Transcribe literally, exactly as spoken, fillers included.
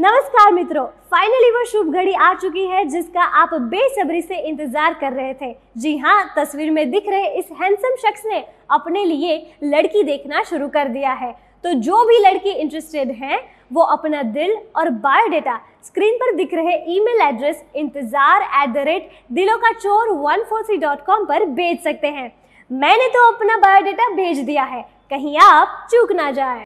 नमस्कार मित्रों, फाइनली वो शुभ घड़ी आ चुकी है जिसका आप बेसब्री से इंतजार कर रहे थे। जी हाँ, तस्वीर में दिख रहे इस हैंडसम शख्स ने अपने लिए लड़की देखना शुरू कर दिया है। तो जो भी लड़की इंटरेस्टेड हैं, वो अपना दिल और बायोडेटा स्क्रीन पर दिख रहे ईमेल एड्रेस इंतजार एट द रेट दिलों का चोर one four three dot com पर भेज सकते हैं। मैंने तो अपना बायोडेटा भेज दिया है, कहीं आप चूक ना जाए।